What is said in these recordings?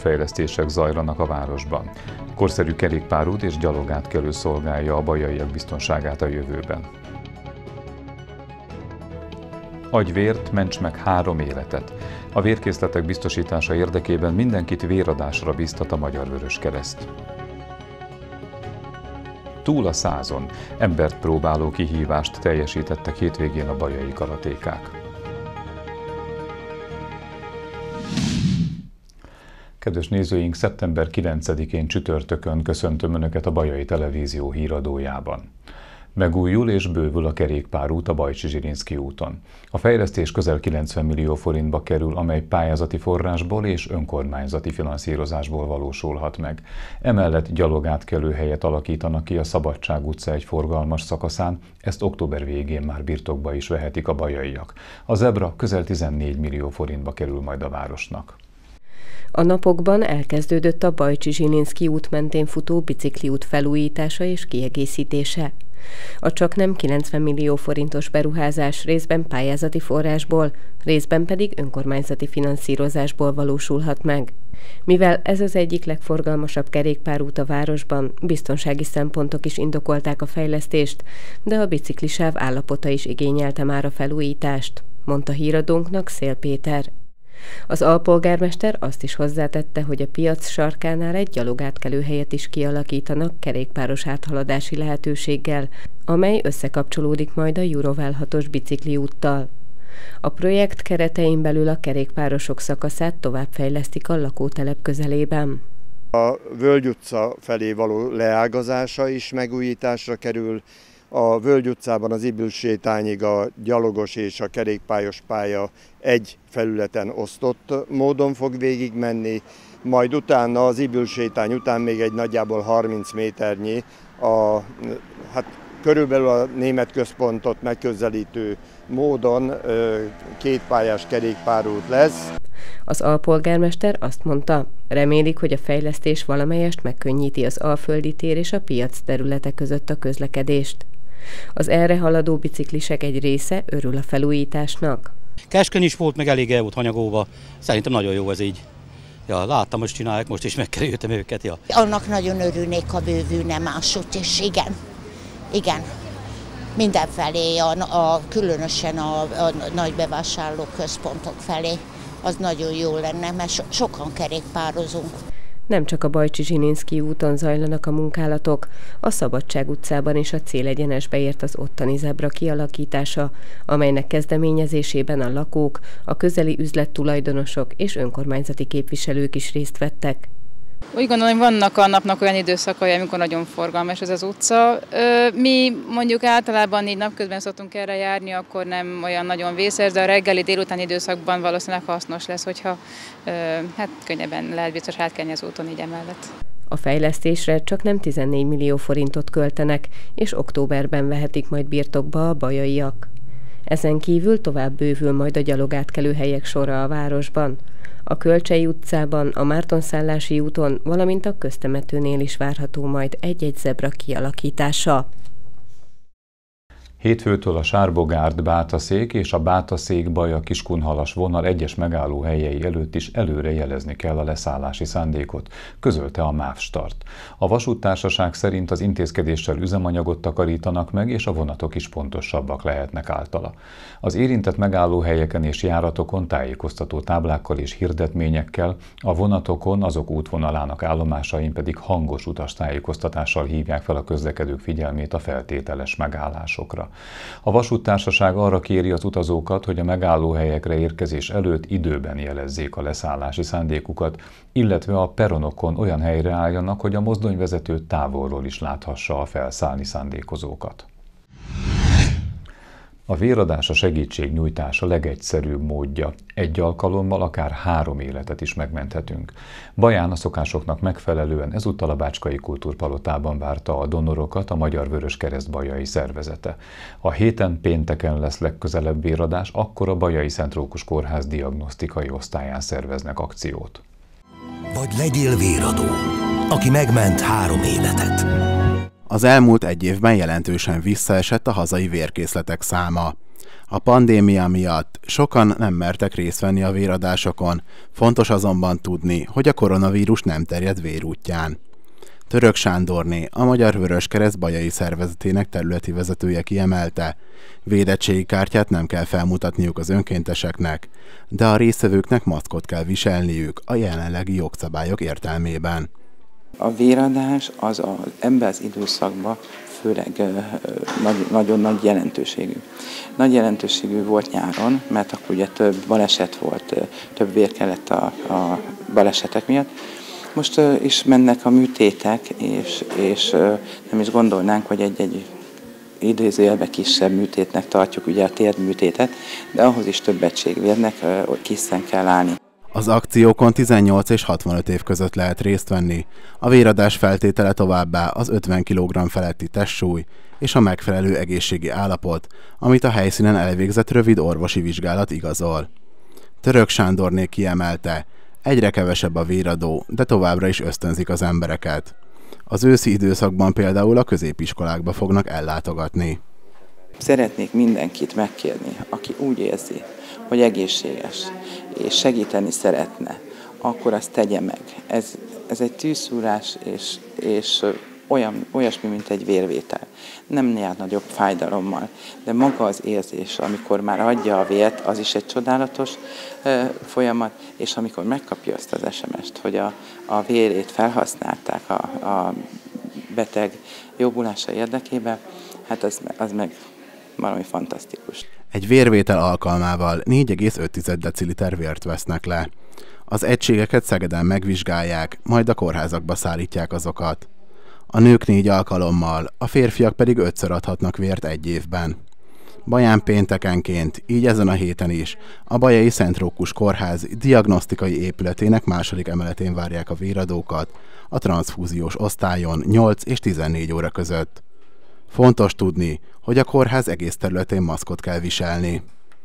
útfejlesztések zajlanak a városban. Korszerű kerékpárút és gyalogátkelő szolgálja a bajaiak biztonságát a jövőben. Adj vért, ments meg 3 életet. A vérkészletek biztosítása érdekében mindenkit véradásra bíztat a Magyar Vöröskereszt. Túl a 100-on embert próbáló kihívást teljesítettek hétvégén a bajai karatékák. Kedves nézőink, szeptember 9-én csütörtökön köszöntöm Önöket a Bajai Televízió híradójában. Megújul és bővül a kerékpárút a Bajcsy-Zsilinszky úton. A fejlesztés közel 90 millió forintba kerül, amely pályázati forrásból és önkormányzati finanszírozásból valósulhat meg. Emellett gyalogátkelőhelyet alakítanak ki a Szabadság utca egy forgalmas szakaszán, ezt október végén már birtokba is vehetik a bajaiak. A zebra közel 14 millió forintba kerül majd a városnak. A napokban elkezdődött a Bajcsy-Zsilinszky út mentén futó bicikliút felújítása és kiegészítése. A csaknem 90 millió forintos beruházás részben pályázati forrásból, részben pedig önkormányzati finanszírozásból valósulhat meg. Mivel ez az egyik legforgalmasabb kerékpárút a városban, biztonsági szempontok is indokolták a fejlesztést, de a biciklisáv állapota is igényelte már a felújítást, mondta híradónknak Szél Péter. Az alpolgármester azt is hozzátette, hogy a piac sarkánál egy gyalogátkelőhelyet is kialakítanak kerékpáros áthaladási lehetőséggel, amely összekapcsolódik majd a Jurovel 6-os bicikliúttal. A projekt keretein belül a kerékpárosok szakaszát továbbfejlesztik a lakótelep közelében. A Völgy utca felé való leágazása is megújításra kerül. A Völgy utcában az Ibil sétányig a gyalogos és a kerékpályos pálya egy felületen osztott módon fog végigmenni, majd utána az Ibil sétány után még egy nagyjából 30 méternyi, körülbelül a német központot megközelítő módon kétpályás kerékpárút lesz. Az alpolgármester azt mondta, remélik, hogy a fejlesztés valamelyest megkönnyíti az Alföldi tér és a piac területe között a közlekedést. Az erre haladó biciklisek egy része örül a felújításnak. Keskön is volt, meg elég el volt hanyagolva. Szerintem nagyon jó ez így. Ja, láttam, hogy csinálják, most is megkerültem őket. Ja. Annak nagyon örülnék, ha bővülne máshogy, és igen. Mindenfelé, különösen a nagy bevásárlóközpontok felé, az nagyon jó lenne, mert sokan kerékpározunk. Nem csak a Bajcsy-Zsilinszky úton zajlanak a munkálatok, a Szabadság utcában is a célegyenesbe ért az ottani zebra kialakítása, amelynek kezdeményezésében a lakók, a közeli üzlettulajdonosok és önkormányzati képviselők is részt vettek. Úgy gondolom, hogy vannak a napnak olyan időszakai, amikor nagyon forgalmas ez az utca. Mi mondjuk általában így napközben szoktunk erre járni, akkor nem olyan nagyon vészes, de a reggeli délután időszakban valószínűleg hasznos lesz, hogyha könnyebben lehet biztos átkelni az úton így emellett. A fejlesztésre csak nem 14 millió forintot költenek, és októberben vehetik majd birtokba a bajaiak. Ezen kívül tovább bővül majd a gyalogátkelőhelyek sora a városban. A Kölcsey utcában, a Mártonszállási úton, valamint a Köztemetőnél is várható majd egy-egy zebra kialakítása. Hétfőtől a Sárbogárd-Bátaszék és a Bátaszék-Baja-Kiskunhalas vonal egyes megállóhelyei előtt is előre jelezni kell a leszállási szándékot, közölte a MÁV Start. A vasúttársaság szerint az intézkedéssel üzemanyagot takarítanak meg, és a vonatok is pontosabbak lehetnek általa. Az érintett megállóhelyeken és járatokon tájékoztató táblákkal és hirdetményekkel, a vonatokon, azok útvonalának állomásain pedig hangos utastájékoztatással hívják fel a közlekedők figyelmét a feltételes megállásokra. A vasúttársaság arra kéri az utazókat, hogy a megállóhelyekre érkezés előtt időben jelezzék a leszállási szándékukat, illetve a peronokon olyan helyre álljanak, hogy a mozdonyvezető távolról is láthassa a felszállni szándékozókat. A véradás a segítségnyújtás a legegyszerűbb módja. Egy alkalommal akár 3 életet is megmenthetünk. Baján a szokásoknak megfelelően ezúttal a Bácskai Kultúrpalotában várta a donorokat a Magyar Vöröskereszt bajai szervezete. A héten pénteken lesz legközelebb véradás, akkor a Bajai Szent Rókus Kórház diagnosztikai osztályán szerveznek akciót. Vagy legyél véradó, aki megment 3 életet. Az elmúlt 1 évben jelentősen visszaesett a hazai vérkészletek száma. A pandémia miatt sokan nem mertek részt venni a véradásokon, fontos azonban tudni, hogy a koronavírus nem terjed vérútján. Török Sándorné, a Magyar Vöröskereszt bajai szervezetének területi vezetője kiemelte, védettségi kártyát nem kell felmutatniuk az önkénteseknek, de a résztvevőknek maszkot kell viselniük a jelenlegi jogszabályok értelmében. A véradás az ebben az időszakban főleg nagyon nagy jelentőségű. Nagy jelentőségű volt nyáron, mert akkor ugye több baleset volt, több vér kellett a balesetek miatt. Most is mennek a műtétek, és nem is gondolnánk, hogy egy idézőjelben kisebb műtétnek tartjuk ugye a térdműtétet, de ahhoz is több egységvérnek készen kell állni. Az akciókon 18 és 65 év között lehet részt venni. A véradás feltétele továbbá az 50 kg feletti testsúly és a megfelelő egészségi állapot, amit a helyszínen elvégzett rövid orvosi vizsgálat igazol. Török Sándorné kiemelte, egyre kevesebb a véradó, de továbbra is ösztönzik az embereket. Az őszi időszakban például a középiskolákba fognak ellátogatni. Szeretnék mindenkit megkérni, aki úgy érzi, hogy egészséges és segíteni szeretne, akkor azt tegye meg. Ez egy tűzszúrás és olyasmi, mint egy vérvétel. Nem jár nagyobb fájdalommal, de maga az érzés, amikor már adja a vért, az is egy csodálatos folyamat, és amikor megkapja azt az SMS-t, hogy a vérét felhasználták a beteg jobbulása érdekében, hát az meg valami fantasztikus. Egy vérvétel alkalmával 4,5 deciliter vért vesznek le. Az egységeket Szegeden megvizsgálják, majd a kórházakba szállítják azokat. A nők 4 alkalommal, a férfiak pedig 5-ször adhatnak vért egy évben. Baján péntekenként, így ezen a héten is, a Bajai Szent Rókus Kórház diagnosztikai épületének 2. emeletén várják a véradókat, a transzfúziós osztályon 8 és 14 óra között. Fontos tudni, hogy a kórház egész területén maszkot kell viselni.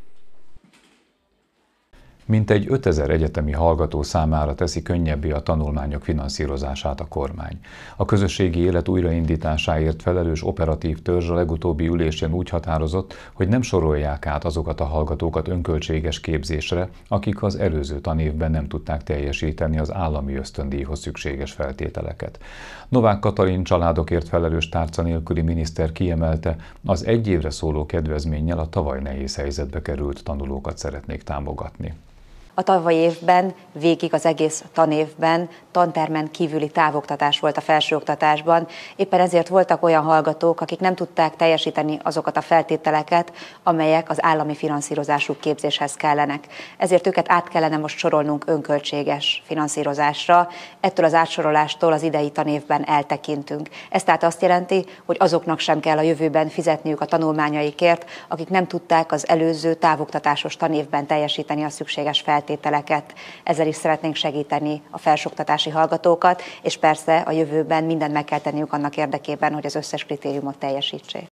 Mintegy 5000 egyetemi hallgató számára teszi könnyebbé a tanulmányok finanszírozását a kormány. A közösségi élet újraindításáért felelős operatív törzs a legutóbbi ülésén úgy határozott, hogy nem sorolják át azokat a hallgatókat önköltséges képzésre, akik az előző tanévben nem tudták teljesíteni az állami ösztöndíjhoz szükséges feltételeket. Novák Katalin családokért felelős tárca nélküli miniszter kiemelte, az egy évre szóló kedvezménnyel a tavaly nehéz helyzetbe került tanulókat szeretnék támogatni. A tavalyi évben végig az egész tanévben tantermen kívüli távoktatás volt a felsőoktatásban, éppen ezért voltak olyan hallgatók, akik nem tudták teljesíteni azokat a feltételeket, amelyek az állami finanszírozású képzéshez kellenek. Ezért őket át kellene most sorolnunk önköltséges finanszírozásra, ettől az átsorolástól az idei tanévben eltekintünk. Ez tehát azt jelenti, hogy azoknak sem kell a jövőben fizetniük a tanulmányaikért, akik nem tudták az előző távoktatásos tanévben teljesíteni a szükséges feltételeket. Ezzel is szeretnénk segíteni a felsőoktatási hallgatókat, és persze a jövőben mindent meg kell tenniük annak érdekében, hogy az összes kritériumot teljesítsék.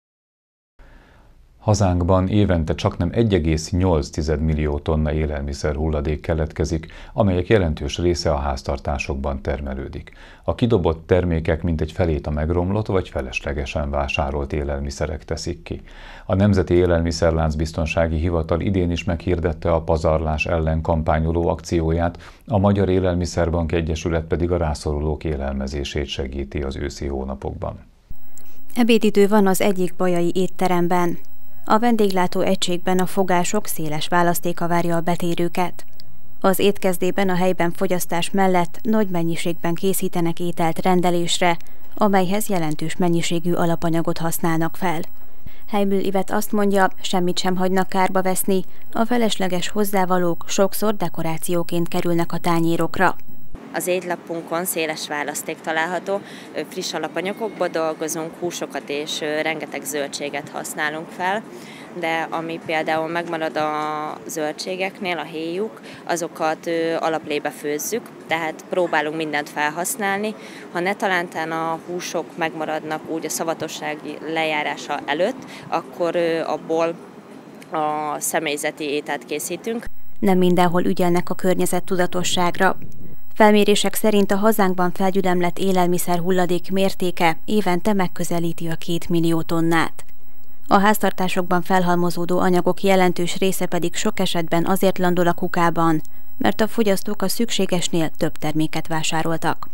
Hazánkban évente csaknem 1,8 millió tonna élelmiszer hulladék keletkezik, amelyek jelentős része a háztartásokban termelődik. A kidobott termékek mintegy felét a megromlott vagy feleslegesen vásárolt élelmiszerek teszik ki. A Nemzeti Élelmiszerláncbiztonsági Hivatal idén is meghirdette a pazarlás ellen kampányoló akcióját, a Magyar Élelmiszerbank Egyesület pedig a rászorulók élelmezését segíti az őszi hónapokban. Ebédidő van az egyik bajai étteremben. A vendéglátó egységben a fogások széles választéka várja a betérőket. Az étkezdében a helyben fogyasztás mellett nagy mennyiségben készítenek ételt rendelésre, amelyhez jelentős mennyiségű alapanyagot használnak fel. Helyből Ivet azt mondja, semmit sem hagynak kárba veszni, a felesleges hozzávalók sokszor dekorációként kerülnek a tányérokra. Az étlapunkon széles választék található, friss alapanyagokból dolgozunk, húsokat és rengeteg zöldséget használunk fel, de ami például megmarad a zöldségeknél, a héjuk, azokat alaplébe főzzük, tehát próbálunk mindent felhasználni. Ha ne talántán a húsok megmaradnak úgy a szavatossági lejárása előtt, akkor abból a személyzeti ételt készítünk. Nem mindenhol ügyelnek a környezettudatosságra. Felmérések szerint a hazánkban felgyülemlett élelmiszer hulladék mértéke évente megközelíti a 2 millió tonnát. A háztartásokban felhalmozódó anyagok jelentős része pedig sok esetben azért landol a kukában, mert a fogyasztók a szükségesnél több terméket vásároltak.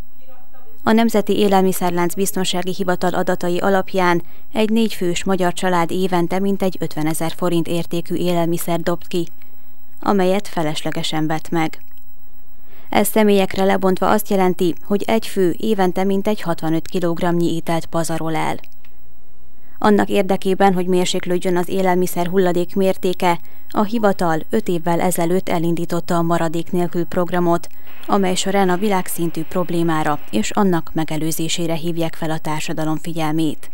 A Nemzeti Élelmiszerlánc Biztonsági Hivatal adatai alapján egy 4 fős magyar család évente mintegy 50 000 forint értékű élelmiszer dobt ki, amelyet feleslegesen vett meg. Ez személyekre lebontva azt jelenti, hogy egy fő évente mintegy 65 kg-nyi ételt pazarol el. Annak érdekében, hogy mérséklődjön az élelmiszer hulladék mértéke, a hivatal 5 évvel ezelőtt elindította a Maradék nélkül programot, amely során a világszintű problémára és annak megelőzésére hívják fel a társadalom figyelmét.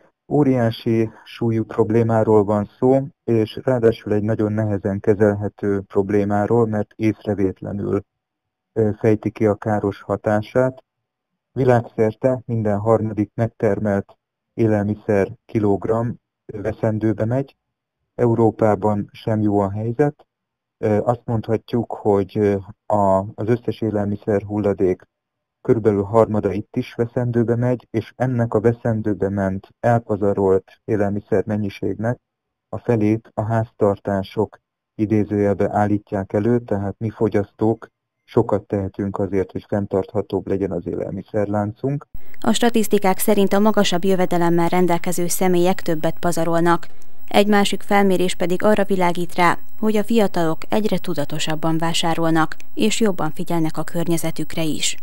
Óriási súlyú problémáról van szó, és ráadásul egy nagyon nehezen kezelhető problémáról, mert észrevétlenül fejti ki a káros hatását. Világszerte minden harmadik megtermelt élelmiszer kilogramm veszendőbe megy. Európában sem jó a helyzet. Azt mondhatjuk, hogy az összes élelmiszer hulladék körülbelül harmada itt is veszendőbe megy, és ennek a veszendőbe ment elpazarolt élelmiszer mennyiségnek a felét a háztartások idézőjelbe állítják elő, tehát mi fogyasztók sokat tehetünk azért, hogy fenntarthatóbb legyen az élelmiszerláncunk. A statisztikák szerint a magasabb jövedelemmel rendelkező személyek többet pazarolnak. Egy másik felmérés pedig arra világít rá, hogy a fiatalok egyre tudatosabban vásárolnak, és jobban figyelnek a környezetükre is.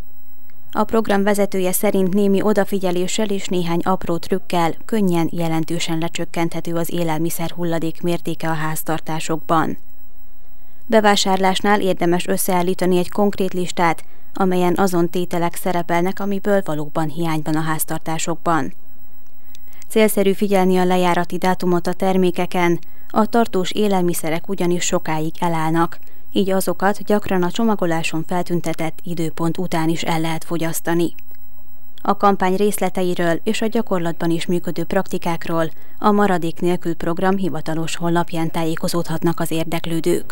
A program vezetője szerint némi odafigyeléssel és néhány apró trükkel könnyen, jelentősen lecsökkenthető az élelmiszer hulladék mértéke a háztartásokban. Bevásárlásnál érdemes összeállítani egy konkrét listát, amelyen azon tételek szerepelnek, amiből valóban hiány van a háztartásokban. Célszerű figyelni a lejárati dátumot a termékeken, a tartós élelmiszerek ugyanis sokáig elállnak, így azokat gyakran a csomagoláson feltüntetett időpont után is el lehet fogyasztani. A kampány részleteiről és a gyakorlatban is működő praktikákról a Maradék nélkül program hivatalos honlapján tájékozódhatnak az érdeklődők.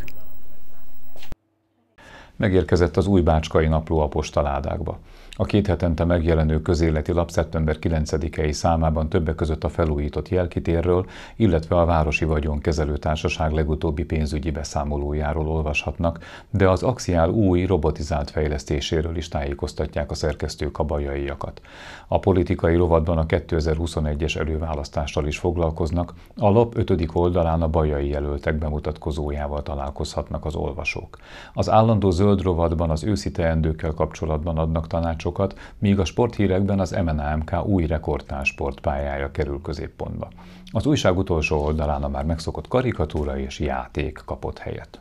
Megérkezett az új Bácskai Napló a postaládákba. A 2 hetente megjelenő közéleti lap szeptember 9-i számában többek között a felújított jelkitérről, illetve a Városi Vagyonkezelő Társaság legutóbbi pénzügyi beszámolójáról olvashatnak, de az Axiál új robotizált fejlesztéséről is tájékoztatják a szerkesztők a bajaiakat. A politikai rovatban a 2021-es előválasztással is foglalkoznak, a lap 5. oldalán a bajai jelöltek bemutatkozójával találkozhatnak az olvasók. Az állandó zöld rovatban az őszi teendőkkel kapcsolatban adnak tanácsokat, míg a sporthírekben az MNAMK új rekordtán sportpályája kerül középpontba. Az újság utolsó oldalán a már megszokott karikatúra és játék kapott helyet.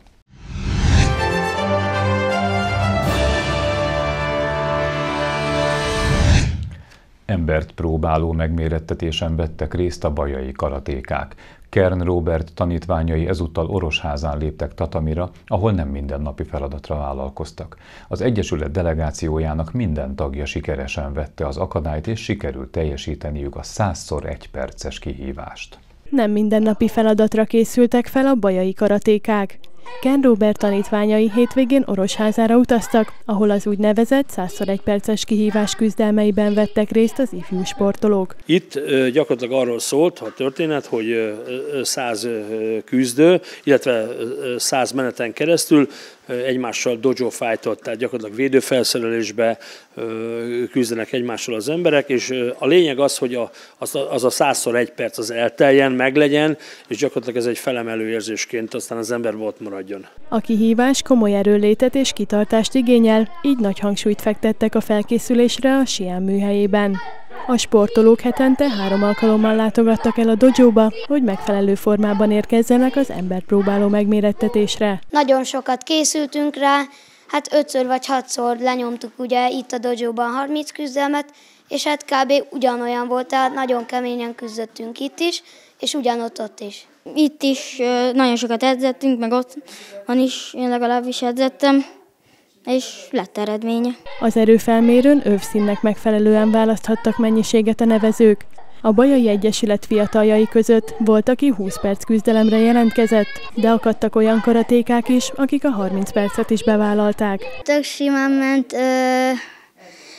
Embert próbáló megmérettetésen vettek részt a bajai karatékák. Kern Róbert tanítványai ezúttal Orosházán léptek tatamira, ahol nem mindennapi feladatra vállalkoztak. Az Egyesület delegációjának minden tagja sikeresen vette az akadályt, és sikerült teljesíteniük a 100x1 perces kihívást. Nem mindennapi feladatra készültek fel a bajai karatékák. Kern Róbert tanítványai hétvégén Orosházára utaztak, ahol az úgynevezett 100x1 perces kihívás küzdelmeiben vettek részt az ifjú sportolók. Itt gyakorlatilag arról szólt a történet, hogy 100 küzdő, illetve 100 meneten keresztül egymással dojo fightot, tehát gyakorlatilag védőfelszerelésbe küzdenek egymással az emberek, és a lényeg az, hogy az a 100x1 perc az elteljen, meglegyen, és gyakorlatilag ez egy felemelő érzésként aztán az ember ott maradjon. A kihívás komoly erőnlétet és kitartást igényel, így nagy hangsúlyt fektettek a felkészülésre a Sián műhelyében. A sportolók hetente 3 alkalommal látogattak el a dojóba, hogy megfelelő formában érkezzenek az emberpróbáló megmérettetésre. Nagyon sokat készültünk rá, hát 5-ször vagy 6-szor lenyomtuk ugye itt a dojóban 30 küzdelmet, és hát kb. Ugyanolyan volt, tehát nagyon keményen küzdöttünk itt is, és ugyanott is. Itt is nagyon sokat edzettünk, meg ott van is, én legalábbis edzettem, és lett eredménye. Az erőfelmérőn övszínnek megfelelően választhattak mennyiséget a nevezők. A Bajai Egyesület fiataljai között volt, aki 20 perc küzdelemre jelentkezett, de akadtak olyan karatékák is, akik a 30 percet is bevállalták. Tök simán ment,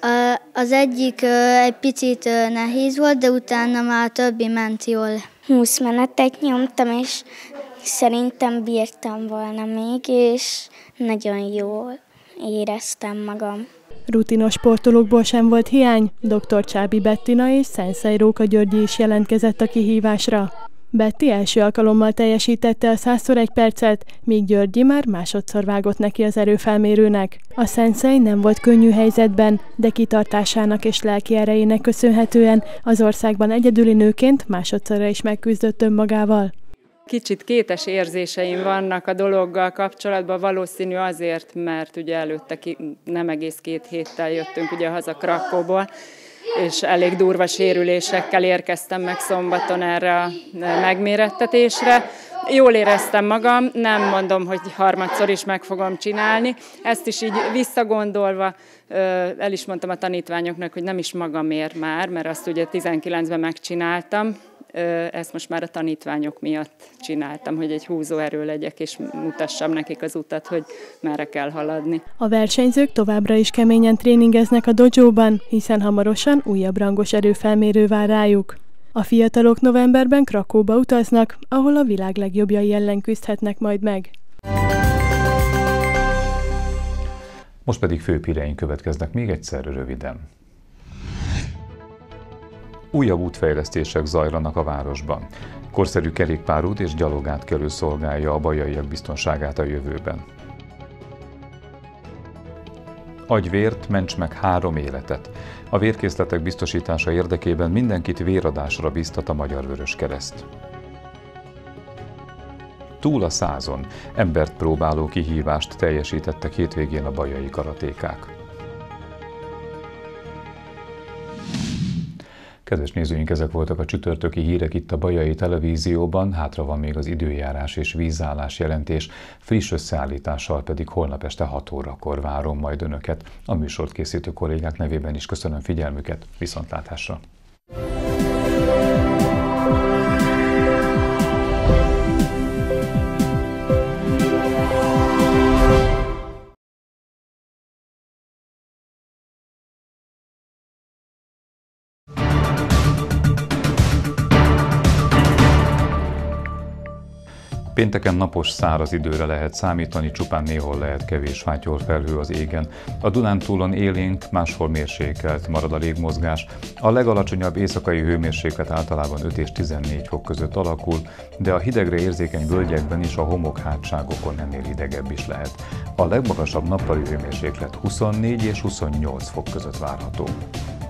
Az egyik egy picit nehéz volt, de utána már a többi ment jól. 20 menetet nyomtam, és szerintem bírtam volna még, és nagyon jól éreztem magam. Rutinos sportolókból sem volt hiány, dr. Csábi Bettina és Szenszej Róka Györgyi is jelentkezett a kihívásra. Betty első alkalommal teljesítette a 100x1 percet, míg Györgyi már másodszor vágott neki az erőfelmérőnek. A Szenszej nem volt könnyű helyzetben, de kitartásának és lelki erejének köszönhetően az országban egyedüli nőként másodszorra is megküzdött önmagával. Kicsit kétes érzéseim vannak a dologgal kapcsolatban, valószínű azért, mert ugye előtte nem egész 2 héttel jöttünk ugye haza Krakóból, és elég durva sérülésekkel érkeztem meg szombaton erre a megmérettetésre. Jól éreztem magam, nem mondom, hogy harmadszor is meg fogom csinálni. Ezt is így visszagondolva el is mondtam a tanítványoknak, hogy nem is magamért már, mert azt ugye 19-ben megcsináltam. Ezt most már a tanítványok miatt csináltam, hogy egy húzóerő legyek, és mutassam nekik az utat, hogy merre kell haladni. A versenyzők továbbra is keményen tréningeznek a dojóban, hiszen hamarosan újabb rangos erőfelmérő vár rájuk. A fiatalok novemberben Krakóba utaznak, ahol a világ legjobbjai ellen küzdhetnek majd meg. Most pedig főbb híreink következnek még egyszer röviden. Újabb útfejlesztések zajlanak a városban. Korszerű kerékpárút és gyalogátkelő szolgálja a bajaiak biztonságát a jövőben. Adj vért, ments meg 3 életet. A vérkészletek biztosítása érdekében mindenkit véradásra bíztat a Magyar Vöröskereszt. Túl a 100-on embert próbáló kihívást teljesítettek hétvégén a bajai karatékák. Kedves nézőink, ezek voltak a csütörtöki hírek itt a Bajai Televízióban, hátra van még az időjárás és vízállás jelentés, friss összeállítással pedig holnap este 6 órakor várom majd Önöket. A műsort készítő kollégák nevében is köszönöm figyelmüket, viszontlátásra! Pénteken napos, száraz időre lehet számítani, csupán néhol lehet kevés fátyol felhő az égen. A Dunántúlon élénk, máshol mérsékelt marad a légmozgás. A legalacsonyabb éjszakai hőmérséklet általában 5 és 14 fok között alakul, de a hidegre érzékeny völgyekben is a homokhátságokon ennél hidegebb is lehet. A legmagasabb nappali hőmérséklet 24 és 28 fok között várható.